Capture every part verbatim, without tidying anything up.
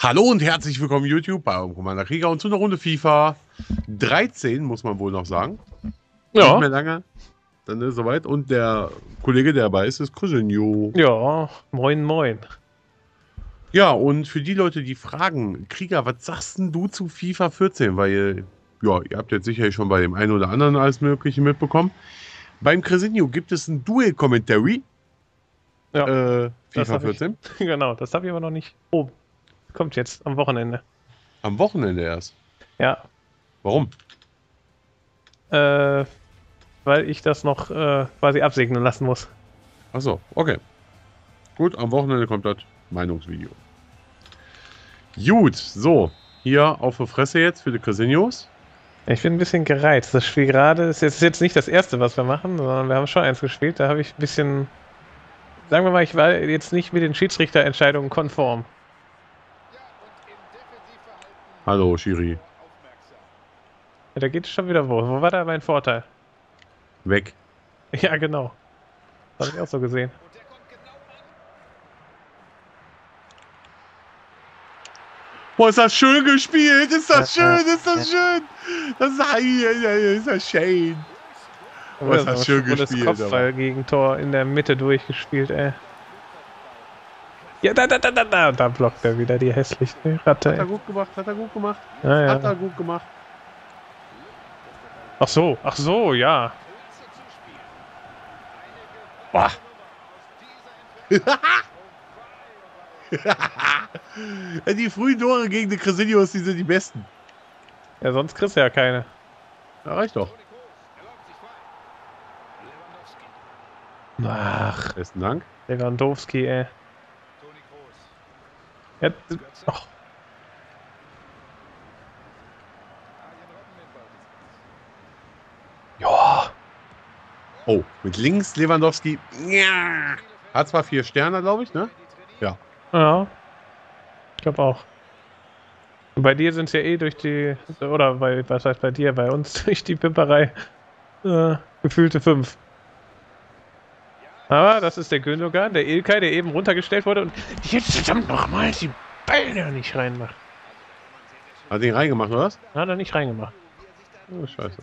Hallo und herzlich willkommen YouTube bei eurem Commander Krieger und zu einer Runde FIFA dreizehn, muss man wohl noch sagen. Ja. Nicht mehr lange, dann ist es soweit. Und der Kollege, der dabei ist, ist Cousinho. Ja, moin moin. Ja, und für die Leute, die fragen, Krieger, was sagst denn du zu FIFA vierzehn? Weil, ja, ihr habt jetzt sicherlich schon bei dem einen oder anderen alles Mögliche mitbekommen. Beim Cousinho gibt es ein Dual-Commentary. Ja, äh, FIFA vierzehn. Ich, genau, das habe ich aber noch nicht. Oh, kommt jetzt am Wochenende. Am Wochenende erst. Ja. Warum? Äh, weil ich das noch äh, quasi absegnen lassen muss. Achso, okay. Gut, am Wochenende kommt das Meinungsvideo. Gut, so. Hier auf der Fresse jetzt für die Casinos. Ich bin ein bisschen gereizt. Das Spiel gerade ist jetzt, ist jetzt nicht das erste, was wir machen, sondern wir haben schon eins gespielt. Da habe ich ein bisschen... Sagen wir mal, ich war jetzt nicht mit den Schiedsrichterentscheidungen konform. Hallo, Schiri. Ja, da geht es schon wieder wo. Wo war da mein Vorteil? Weg. Ja, genau. Das habe ich auch so gesehen. Boah, ist das schön gespielt! Ist das schön! Ist das schön! Das ist, ist das schön! Boah, ist das schön gespielt! Das Kopfball-Gegentor in der Mitte durchgespielt, ey. Ja, da, da, da, da, da, da blockt er wieder die hässliche Ratte. Hat er gut gemacht, hat er gut gemacht. Ja, ja. Hat er gut gemacht. Ach so, ach so, ja. Boah. Die frühen Tore gegen die Casinos, die sind die besten. Ja, sonst kriegst du ja keine. Ja, reicht doch. Ach, Besten Dank. Lewandowski, ey. Ja, ach. Ja. Oh, mit links Lewandowski. Ja. Hat zwar vier Sterne, glaube ich, ne? Ja. Ja. Ich glaube auch. Und bei dir sind es ja eh durch die, oder bei, was heißt bei dir, bei uns durch die Pimperei äh, gefühlte fünf. Aber das ist der Gündogan, der Ilkay, der eben runtergestellt wurde und jetzt verdammt nochmal die Beine nicht reinmacht. Hat ihn reingemacht, oder was? Hat er nicht reingemacht. Oh, scheiße.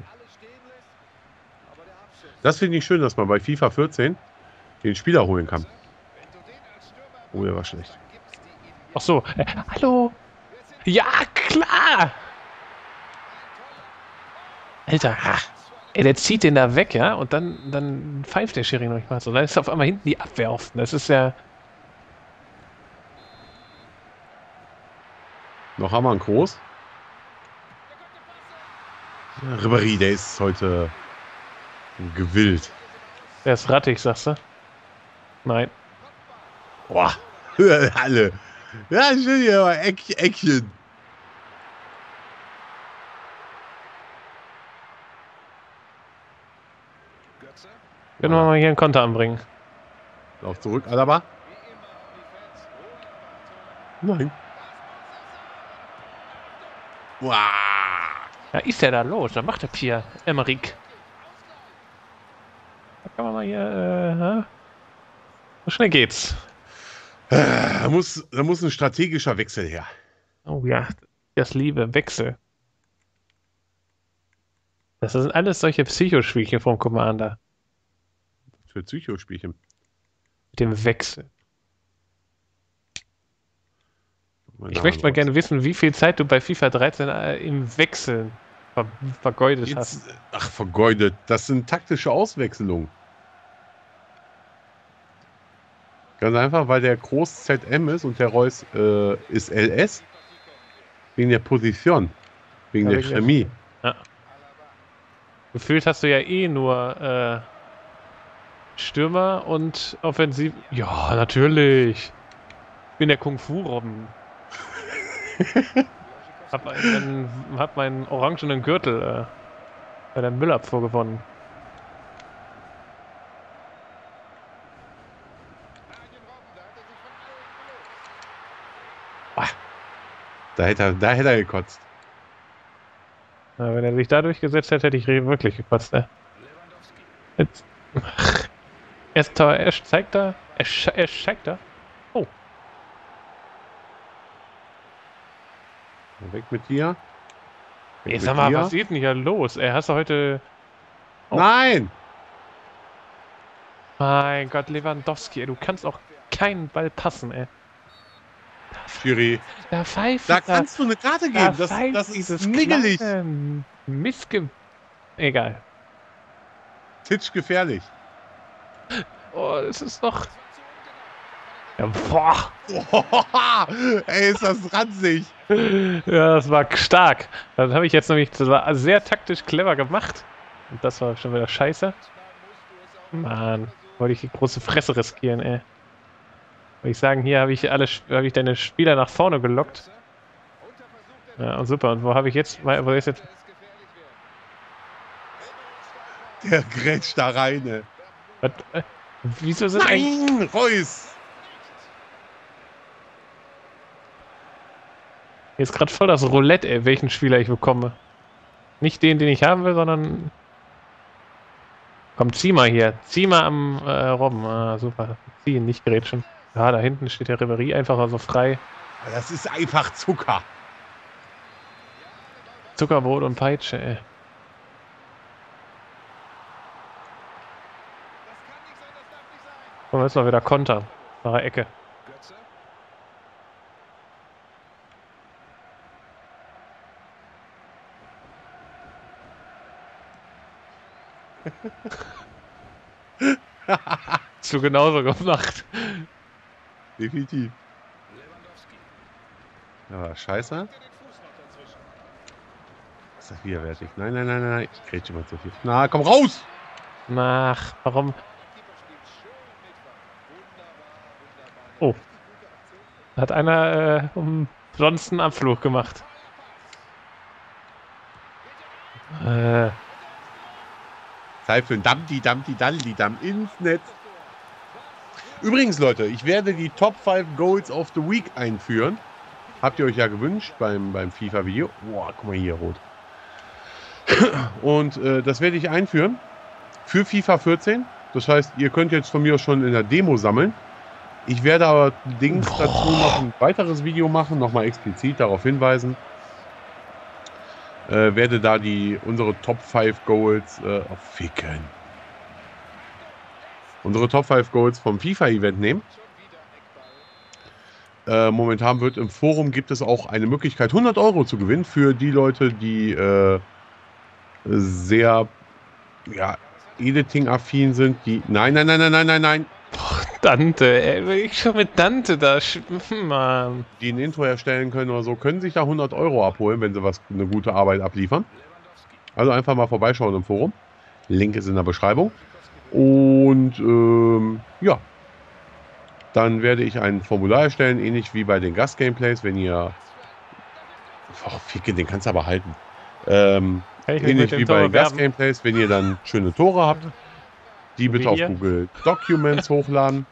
Das finde ich schön, dass man bei FIFA vierzehn den Spieler holen kann. Oh, der war schlecht. Ach so, äh, hallo. Ja, klar. Alter, ey, der zieht den da weg, ja, und dann, dann pfeift der Schiri noch nicht mal so. Dann ist auf einmal hinten die Abwehr offen. Das ist ja... Noch haben wir einen Groß. Ja, Ribéry, der ist heute gewillt. Der ist rattig, sagst du? Nein. Boah, alle. Ja, schön hier mal Eck, Eckchen. Können wir mal hier einen Konter anbringen. Lauf zurück, Alaba. Nein. Wow. Ja, ist der da los? Was macht der Pierre Emerick? Da kann man mal hier, äh, so schnell geht's. Da muss, da muss ein strategischer Wechsel her. Oh ja, das liebe Wechsel. Das sind alles solche Psychospielchen vom Commander. Für Psychospielchen. Mit dem Wechsel. Mein Ich Name möchte mal raus. gerne wissen, wie viel Zeit du bei FIFA dreizehn äh, im Wechseln ver vergeudet hast. Jetzt, ach, vergeudet. Das sind taktische Auswechslungen. Ganz einfach, weil der Groß Z M ist und der Reus äh, ist L S. Wegen der Position. Wegen Ja, der wegen der- Chemie. Ja. Gefühlt hast du ja eh nur äh, Stürmer und Offensiv. Ja, natürlich. Ich bin der Kung-Fu-Robben. hab, einen, hab meinen orangenen Gürtel äh, bei der Müllabfuhr gewonnen. Da hätte er, da hätte er gekotzt. Ja, wenn er sich da durchgesetzt hätte, hätte ich wirklich gekotzt. Äh. Jetzt. Erst, erst zeigt er. Er, er zeigt er. Oh. Weg mit dir. Weg Ey, mit sag mal, dir. was ist denn hier los? Ey, hast du heute... Oh. Nein! Mein Gott, Lewandowski, ey, du kannst auch keinen Ball passen, ey. Schiri. Da pfeift Da da, kannst du eine Karte da geben. Das, pfeift das ist dieses niggelig. kleine Missge... Egal. Titsch gefährlich. Oh, es ist doch... Ja, boah. Ey, ist das ranzig. Ja, das war stark. Das habe ich jetzt nämlich... Das war sehr taktisch clever gemacht. Und das war schon wieder scheiße. Mann, wollte ich die große Fresse riskieren, ey. Würde ich sagen, hier habe ich alle, habe ich deine Spieler nach vorne gelockt. Ja, und super. Und wo habe ich jetzt, wo ist jetzt? Der grätscht da rein, ey. Was, äh, wieso sind eigentlich... Nein, Reus. Hier ist gerade voll das Roulette, ey, welchen Spieler ich bekomme. Nicht den, den ich haben will, sondern... Komm, zieh mal hier. Zieh mal am äh, Robben. Ah, super. Zieh ihn, nicht grätschen. Ja, da hinten steht der Ribéry einfach also frei. Das ist einfach Zucker. Zuckerbrot und Peitsche, ey. Komm, jetzt mal wieder Konter. Nach der Ecke. Hast du genauso gemacht. Definitiv. Ja, scheiße. Ist das widerwärtig? Nein, nein, nein, nein. Ich grätsche mal zu viel. Na, komm raus! Ach, warum? Oh. Hat einer äh, umsonst einen Abflug gemacht. Äh. Zeit für ein Dampti, Dampti, Daldi, Damm ins Netz. Übrigens, Leute, ich werde die Top fünf Goals of the Week einführen. Habt ihr euch ja gewünscht beim, beim FIFA-Video. Boah, guck mal hier, rot. Und äh, das werde ich einführen für FIFA vierzehn. Das heißt, ihr könnt jetzt von mir schon in der Demo sammeln. Ich werde aber Dings dazu noch ein weiteres Video machen, nochmal explizit darauf hinweisen. Äh, werde da die unsere Top fünf Goals äh, auf ficken. Unsere Top fünf Goals vom FIFA-Event nehmen. Äh, momentan wird im Forum gibt es auch eine Möglichkeit, hundert Euro zu gewinnen für die Leute, die äh, sehr ja, Editing-affin sind. Die nein, nein, nein, nein, nein, nein, nein. Dante, ey, will ich schon mit Dante da... Mann. Die ein Intro erstellen können oder so, können sich da hundert Euro abholen, wenn sie was eine gute Arbeit abliefern. Also einfach mal vorbeischauen im Forum. Link ist in der Beschreibung. Und ähm, ja, dann werde ich ein Formular erstellen, ähnlich wie bei den Gast-Gameplays, wenn ihr... Oh, Ficke, den kannst du aber halten. Ähm, ähnlich wie bei Gast-Gameplays, wenn ihr dann schöne Tore habt, die bitte auf Google Documents hochladen.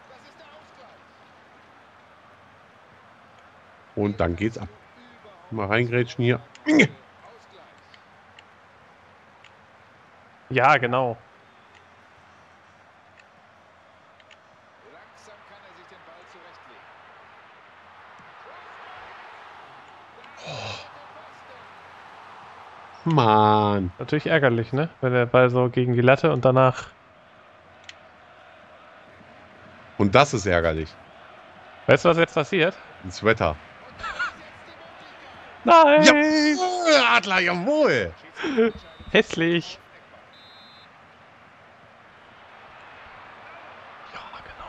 Und dann geht's ab. Mal reingrätschen hier. Ja, genau. Mann. Natürlich ärgerlich, ne? Wenn der Ball so gegen die Latte und danach... Und das ist ärgerlich. Weißt du, was jetzt passiert? Das Wetter. Nein! Jawohl, Adler, jawohl! Hässlich! Ja, genau.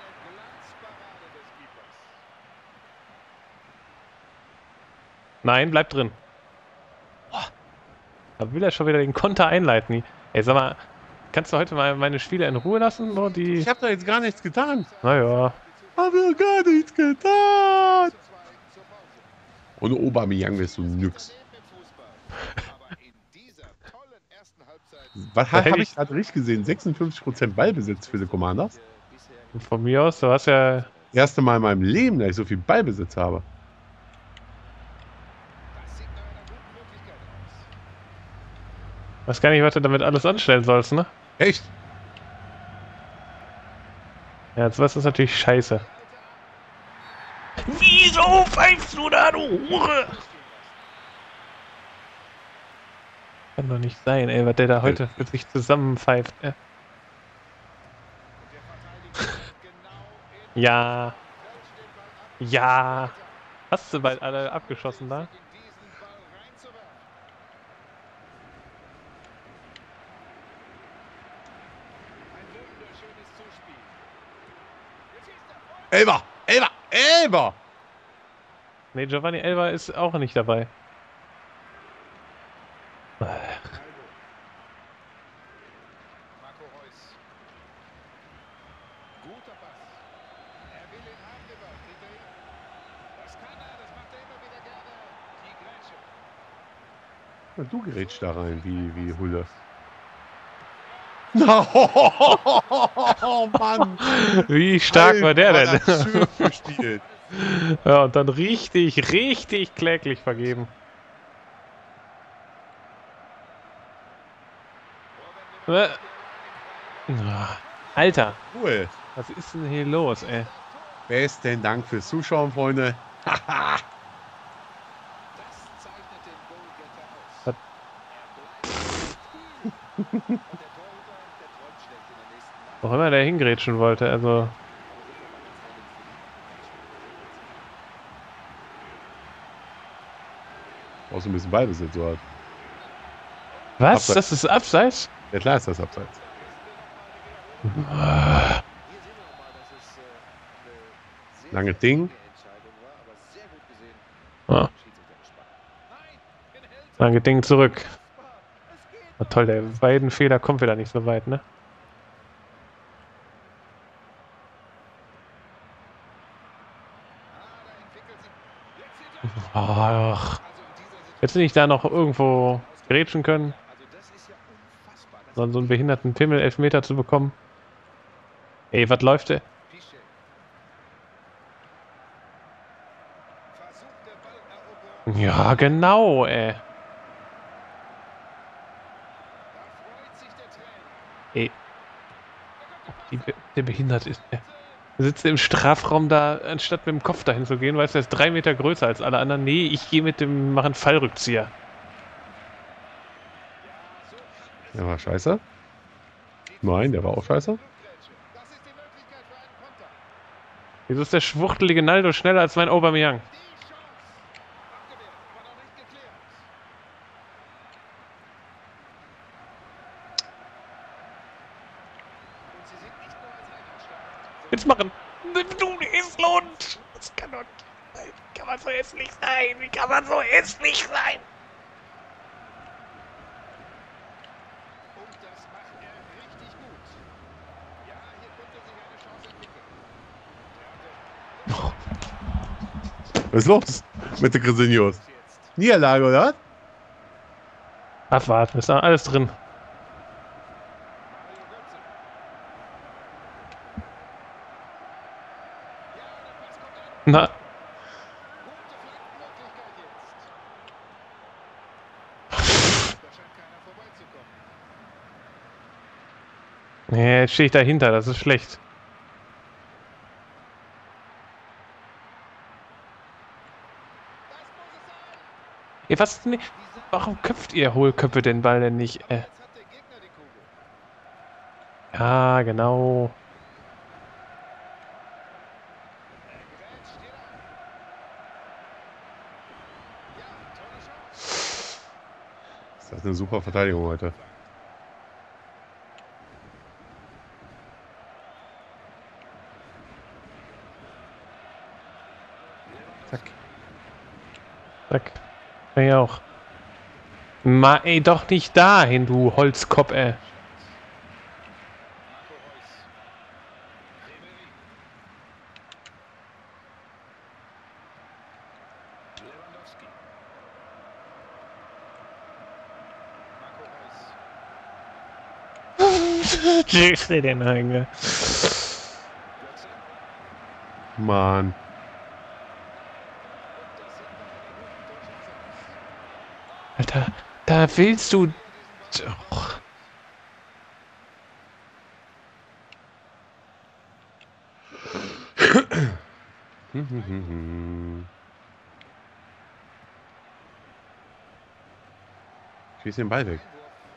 Nein, bleib drin. Boah. Da will er schon wieder den Konter einleiten. Ey, sag mal, kannst du heute mal meine Spieler in Ruhe lassen? Nur die... Ich habe da jetzt gar nichts getan. Naja. Habe gar nichts getan. Und Aubameyang wirst du nix. Was habe ich gerade richtig gesehen? sechsundfünfzig Prozent Ballbesitz für die Commanders. Von mir aus, du hast ja... Erste Mal in meinem Leben, dass ich so viel Ballbesitz habe. Weiß gar nicht, was du damit alles anstellen sollst, ne? Echt? Ja, jetzt was ist natürlich scheiße. Wieso pfeifst du da, du Hure? Kann doch nicht sein, ey, was der da heute für sich zusammenpfeift, ey. Ja. Ja. Hast du bald alle abgeschossen da? Elber! Elber! Elber! Ne, Giovanni Elber ist auch nicht dabei. Marco Reus. Guter Pass. Er will den Arm gebracht. Hinter ihm. Das kann er. Das macht er immer wieder gerne. Die Grätsche. Du gerätst da rein, wie, wie Hulle. Oh, Mann! Wie stark Alter, war der hat denn? er schön gespielt. Ja, und dann richtig, richtig kläglich vergeben. Äh. Alter, Cool. was ist denn hier los, ey? Besten Dank fürs Zuschauen, Freunde. Das zeichnet den Goalgetter aus. Was? Er bleibt gut. Und der Torhüter, der träumt schlecht in der nächsten Nacht. Auch immer der hingrätschen wollte, also. Brauchst du ein bisschen Ballbesitz, so hat. Was? Abseits. Das ist Abseits? Ja klar ist das Abseits. Hier sehen wir nochmal, dass es äh, eine sehr, Lange sehr Ding. enge Entscheidung war, aber sehr gut gesehen. Ah, Schiedsrichter gespannt. Nein, den hält er. danke, Ding zurück. Es geht. Na toll, der beiden Fehler kommt wieder nicht so weit, ne? Ah, da entwickelt sich. Jetzt sieht er. Ach, Also in dieser Situation. hättest du nicht da noch irgendwo grätschen können, Also das ist ja unfassbar. Das sondern so einen behinderten Pimmel Elfmeter zu bekommen? Ey, was läuft der? Piszczek. Versucht der Balleroberung. Ja, genau, ey. Da freut sich der Trainer. Ey, die, be- der behindert ist, ey. Er sitzt im Strafraum da, anstatt mit dem Kopf dahin zu gehen, weißt du, er ist drei Meter größer als alle anderen. Nee, ich gehe mit dem, mache einen Fallrückzieher. Der war scheiße. Nein, der war auch scheiße. Das ist die Möglichkeit für einen Konter. Wieso ist der schwuchtelige Naldo schneller als mein Aubameyang? Die Chance. Abgewehrt, aber noch nicht geklärt. Und sie sind nicht nur als Rettungsschlag. Jetzt machen! Du, Islund! Das kann doch nicht sein. Wie kann man so hässlich sein? Wie kann man so hässlich sein? Und das macht er richtig gut. Ja, hier könnte sich eine Chance entwickeln. Was ist los mit den Cresenios? Jetzt. Niederlage, oder? Abwarten, ist da alles drin. Mario Götze. Ja, der Pass kommt an. Na, Gute Flankenmöglichkeit jetzt. Da scheint keiner vorbeizukommen. nee, jetzt stehe ich dahinter, das ist schlecht. Das muss es sein. Ey, was? Nee, warum köpft ihr Hohlköpfe den Ball denn nicht? Äh, Jetzt hat der Gegner die Kugel. ja, genau. Er grätscht hier an. Ja, tolle Chance. Das ist eine super Verteidigung heute. Zack. Zack. Ja, ich auch. Ma, ey, doch nicht dahin, du Holzkopf, ey. Marco Reus. Ribery. Lewandowski. Marco Reus. Tschüss, den Hänge. Götze. Mann. Und das sieht nach einer guten Torchance aus. Alter, da willst du... Och. Schieß den Ball weg.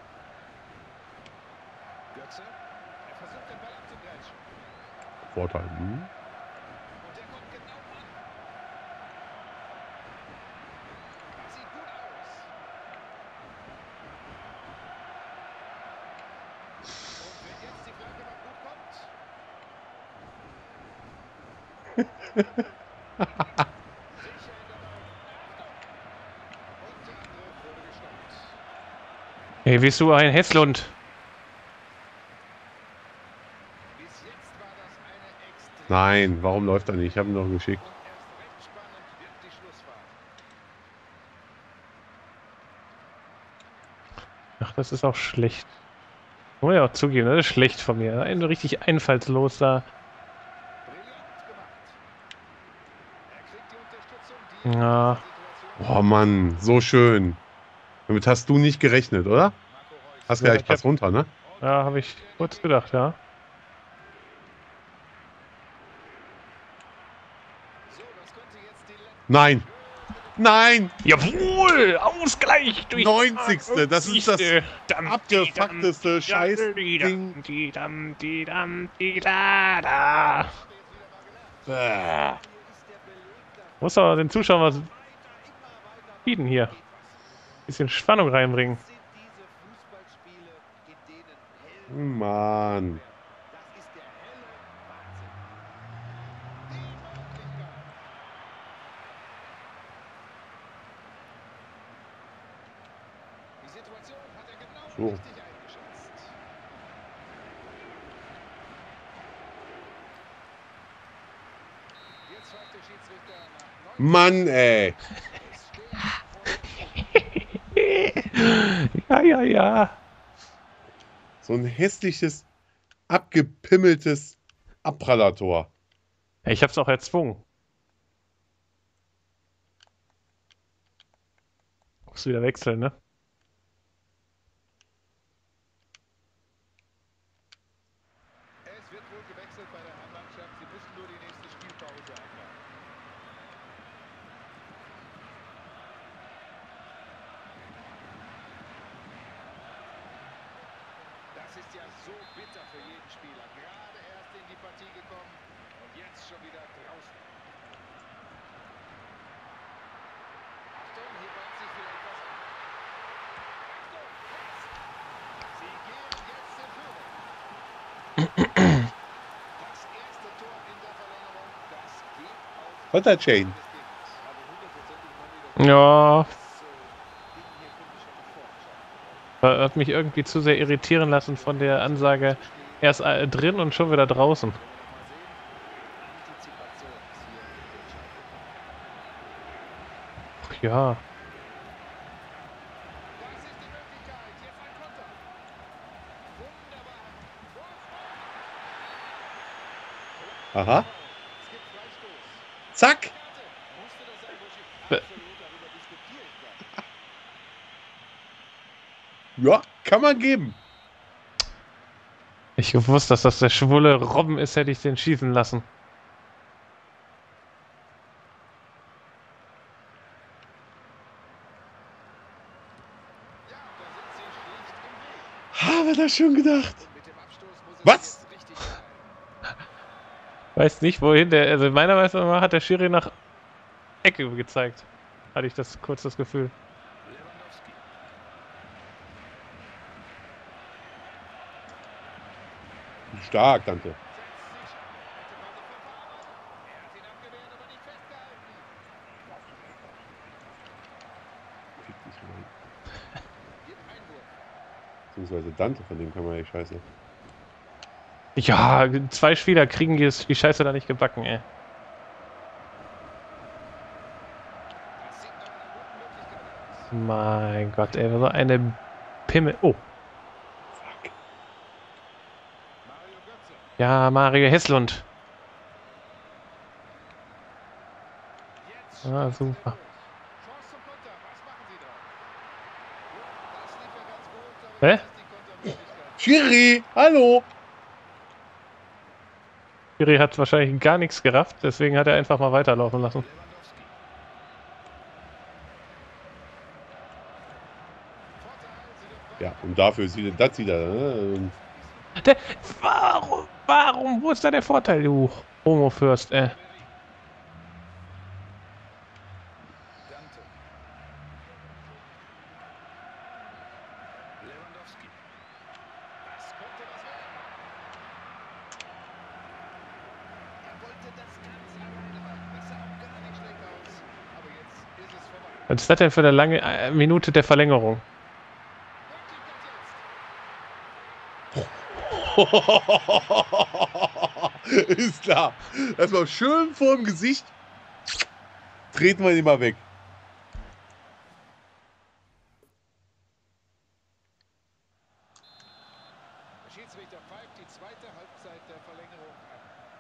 Götze. Er versucht den Ball abzugrätschen. Vorteil. Hm? Und der kommt genau an. Das sieht gut aus. Und wenn jetzt die Flanke noch gut kommt. Sicher in der Ball. Und der Angriff wurde gestoppt. Hey, bist du ein Hässlund? Bis jetzt war das eine extrem Nein, warum läuft er nicht? Ich habe ihn noch geschickt. und erst recht spannend wird die Schlussphase. Ach, das ist auch schlecht. Muss ich auch zugeben, das ist schlecht von mir. Ein richtig einfallslos da. Brillant gemacht. Er kriegt die Unterstützung, die er in Ja. dieser Situation Oh Mann, so schön. Damit hast du nicht gerechnet, oder? Marco Reus. Hast Ja, gleich ich Pass hab- runter, ne? Ja, habe ich kurz gedacht, ja. So, das könnte jetzt die letzte Nein. Nein. Jawohl! Ausgleich durch neunzigste. Das ist das Dam, abgefuckteste dam, Scheiß-Ding. die dam, die dam, die da, da. Bäh. Muss aber den Zuschauern was bieten hier. Bisschen Spannung reinbringen. sind diese Fußballspiele, in denen Helden, Mann. das ist der helle Wahnsinn. Die Möglichkeit. Die Situation hat er genau So. richtig eingeschätzt. Jetzt pfeift der Schiedsrichter nach neun. Mann, ey. Es steht vor Ja, ja, ja. So ein hässliches, abgepimmeltes Abprallertor. Ja, ich hab's auch erzwungen. Muss wieder wechseln, ne? Es wird wohl gewechselt bei der Heimmannschaft. Sie müssen nur die nächste Spielpause abwarten. Das ist ja so bitter für jeden Spieler. Gerade erst in die Partie gekommen und jetzt schon wieder draußen. Achtung, hier bahnt sich wieder etwas an. Achtung, jetzt! Sie gehen jetzt in Führung. Das erste Tor in der Verlängerung, das geht auf Hotter Chain. des Gegners. Also hundertprozentig Mann wieder. Ja, Das äh, ging hier, finde ich, schon nach vorne. das hat mich irgendwie zu sehr irritieren lassen von der Ansage, erst äh, drin und schon wieder draußen. Wollen wir noch mal sehen? Antizipation ist hier entscheidend. Ach ja. Das ist die Möglichkeit. Jetzt ein Konter. Wunderbar. Aha. Es gibt Freistoß. Zack. Karte. Musste das sein, Buschi? Äh. Absolut, darüber diskutiere ich gar nicht. Ja, kann man geben. Ich gewusst, dass das der schwulle Robben ist, hätte ich den schießen lassen. Ja, da sind sie schlicht im Weg. Habe das schon gedacht. Und mit dem Abstoß muss es Was? jetzt richtig sein. Weiß nicht, wohin der. Also meiner Meinung nach hat der Schiri nach Ecke gezeigt. Hatte ich das kurz das Gefühl. Lewandowski. Stark, Tante. Setzt sich ab. Hätte man nicht verfahren. Er hat ihn abgewehrt, aber nicht festgehalten. Fick dich rein. Gibt Einwurf. Beziehungsweise Dante, von dem kann man ja scheiße. Ja, zwei Spieler kriegen die, die Scheiße da nicht gebacken, ey. Das sieht nach einer guten Möglichkeit aus. Mein Gott, ey, so eine Pimmel. Oh, Fuck. Mario Götze. ja, Mario Hässlund. Jetzt Ah, startet super. er durch. Chance zum Konter. Was machen sie da? Ja, das lief ja ganz gut, aber Hä? jetzt ist die Kontermöglichkeit. Schiri, hallo. Schiri hat wahrscheinlich gar nichts gerafft, deswegen hat er einfach mal weiterlaufen lassen. Lewandowski. Vorteil. Ja, und dafür sieht das wieder. Ne? Der, warum, warum, wo ist da der Vorteil, du Homo-Fürst, ey? Dante. Lewandowski. Das könnte was werden. Er wollte das ganz alleine machen. Das sah auch gar nicht schlecht aus. Aber jetzt ist es vorbei. Was ist das denn für eine lange äh, Minute der Verlängerung? Ist klar. Erstmal schön vorm Gesicht. Treten wir ihn mal weg. Der Schiedsrichter pfeift die zweite Halbzeit der Verlängerung an.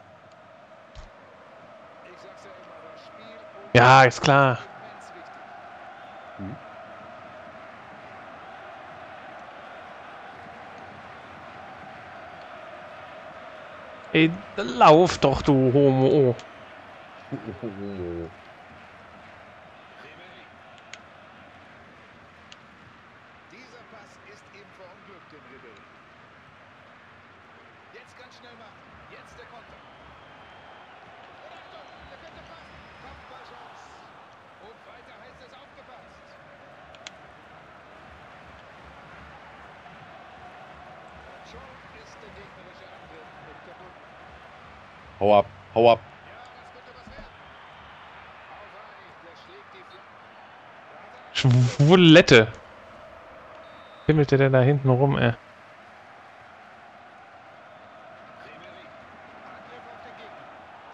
Ich sag's ja immer, das Spiel und Ja, ist klar. immens wichtig. Ey, lauf doch, du Homo. Ribery. Dieser Pass ist ihm verunglückt, dem Ribery. Jetzt ganz schnell machen. Jetzt der Konter. Und Achtung, der könnte passen. Kopfballchance. Und weiter heißt es aufgepasst. Und schon ist der gegnerische Angriff unterbunden. Hau ab, hau ab. Ja, das könnte was werden. Auf rein, der schlägt die Flanke. Da hat er Schwulette. Himmelt der denn da hinten rum, ey? Ribery. Angriff auf den Gegner.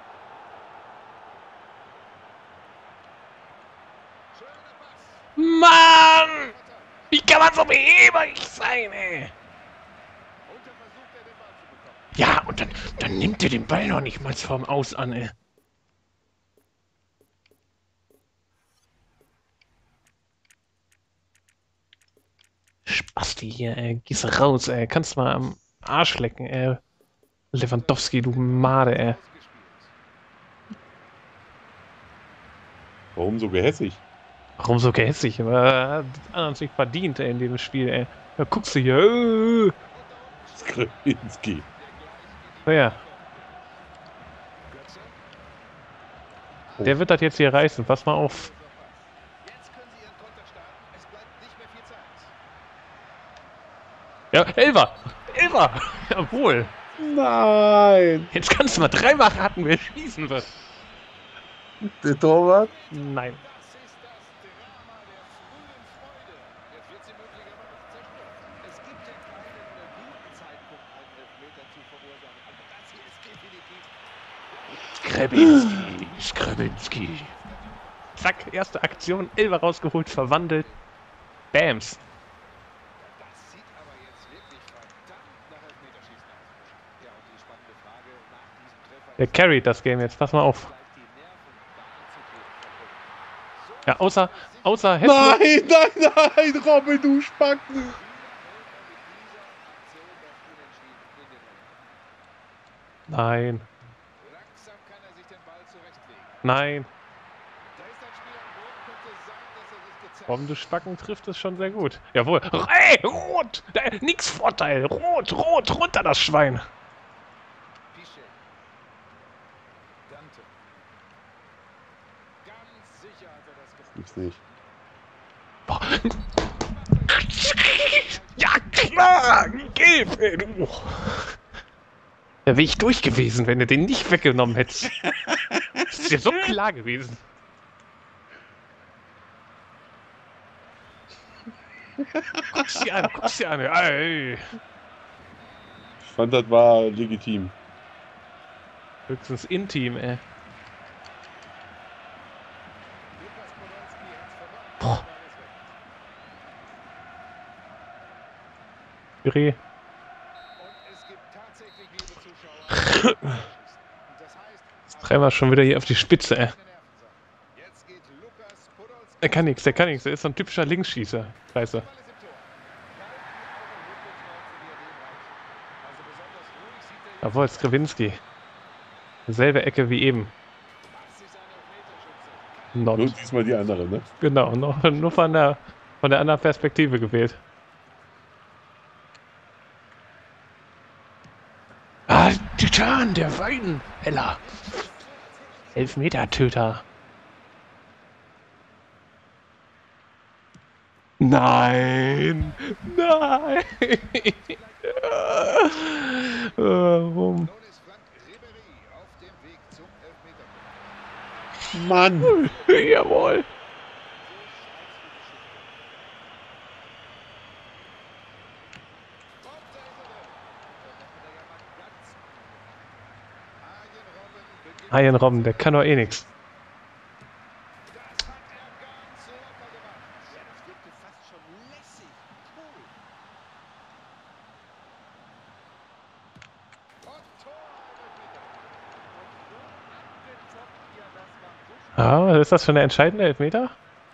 Schöner Pass. Mann! Wie kann man so behäbig sein, ey? Und dann versucht er, den Ball zu bekommen. Ja, und dann, dann nimmt er den Ball noch nicht mal vom Aus an, ey. Spasti hier, ey. Gehst raus, ey. Kannst mal am Arsch lecken, ey. Lewandowski, du Made, ey. Ausgespielt. Warum so gehässig? Warum so gehässig? Aber er hat die anderen sich verdient, ey, in dem Spiel, ey. Da guckst du hier, äh. Skrinski. So, ja. Götze. Der wird das jetzt hier reißen. Pass mal auf. Jetzt können sie ihren Konter starten. Es bleibt nicht mehr viel Zeit. Ja, Elfer! Elfer! Jawohl! Nein. Jetzt kannst du mal dreimal raten, wer schießen wird. Der Torwart? Nein. Das ist das Drama der frühen Freude. Jetzt wird sie möglicherweise zerstört. Es gibt ja keinen äh, guten Zeitpunkt, einen Elfmeter zu verursachen. Aber das hier ist definitiv. Skrebinski, Skrebinski. Zack, erste Aktion, Elfer rausgeholt, verwandelt. Bams. Das sieht aber jetzt wirklich verdammt nach Elfmeterschießen aus. Ja, und die spannende Frage nach diesem Treffer Der carried das Game jetzt, pass mal auf. bleibt die Nervenbahn zu klären. So Ja, außer, außer Hessler. Nein, nein, nein, Robin, du Spacken. Aktion das Unentschieden in den Händen. Nein, Langsam kann er sich den Ball zurechtlegen. nein. Da ist ein Spieler am Boden, könnte sein, dass er sich gezeigt Warum du Spacken trifft es schon sehr gut. Jawohl. Ey, rot! Da, nix Vorteil. Rot, rot, runter das Schwein. Pischel. Dante. Ganz sicher hat er das gemacht. Gibt's nicht. Boah. Ja, klar! Gelb, ey, du. Da wäre ich durch gewesen, wenn du den nicht weggenommen hättest. Das ist ja so klar gewesen. Guck's dir an, guck's dir an. Ey. Ich fand, das war legitim. Höchstens intim, ey. Lukas Podolski hat's verwandt. Boah. Der Ball ist weg. Püree. Und es gibt tatsächlich, liebe Zuschauer, und das heißt, Treiben wir schon wieder hier auf die Spitze, ey. keine Nerven sein. Jetzt geht Lukas Podolski. Der kann nix, der kann nix. Der ist so ein typischer Linksschießer. Scheiße. Der Ball ist im Tor. Also besonders ruhig sieht er jetzt. Jawohl, Skrebinski. Selbe Ecke wie eben. Das ist ein Elfmeterschütze. Not. Nur diesmal die andere, ne? Genau, nur, nur von, der, von der anderen Perspektive gewählt. Titan, der Weidenheller. Elfmeter-Töter. Nein! Nein! Warum? Nun ist Frank Ribéry auf dem Weg zum Elfmeterpunkt. Mann! Jawohl! Arjen Robben, der kann doch eh nix. Das hat er ganz locker gemacht. Ja, das wirkte fast schon lässig. Cool. Und Tor, Elfmeter. Und so abgezockt, ja, das war so Ah, ist das schon der entscheidende Elfmeter?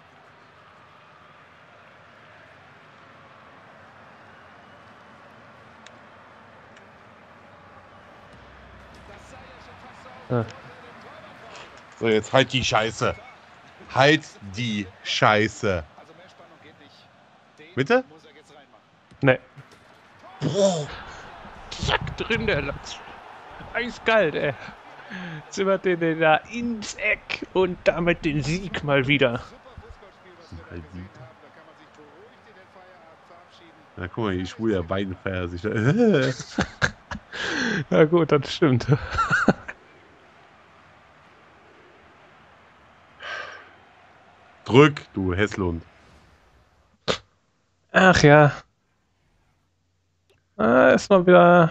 Das sah ja schon fast so aus. Ah. So, jetzt halt die Scheiße. Halt die Scheiße. Also mehr Spannung geht nicht. Den Bitte? muss er jetzt reinmachen. Ne. Zack, drin der Lachs. Eiskalt, ey. Zimmert den den da ins Eck und damit den Sieg mal wieder. Super Fußballspiel, was wir da Halt gesehen haben. Da kann man sich beruhigt in den Feierabend verabschieden. Na guck mal, die schwule beiden feiern sich da. Ja gut, das stimmt. Drück, du Hässlund. Ach ja. Ah, ist mal wieder.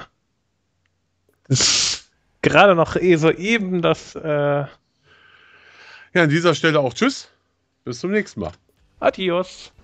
Das gerade noch eh so eben das äh, Ja, an dieser Stelle auch tschüss. Bis zum nächsten Mal. Adios.